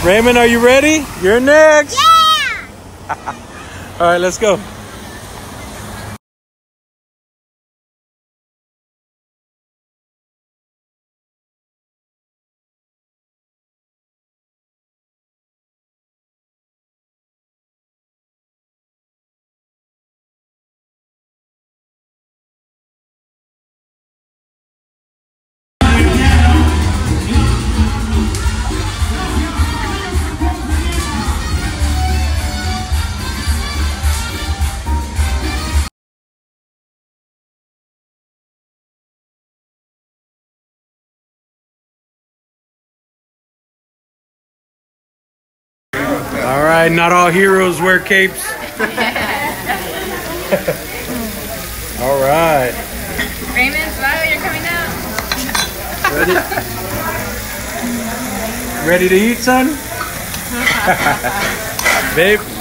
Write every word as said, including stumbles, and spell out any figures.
Raymond, are you ready? You're next. Yeah! All right, let's go. All right, not all heroes wear capes. All right. Raymond, smile, you're coming out. Ready? Ready to eat, son? Babe?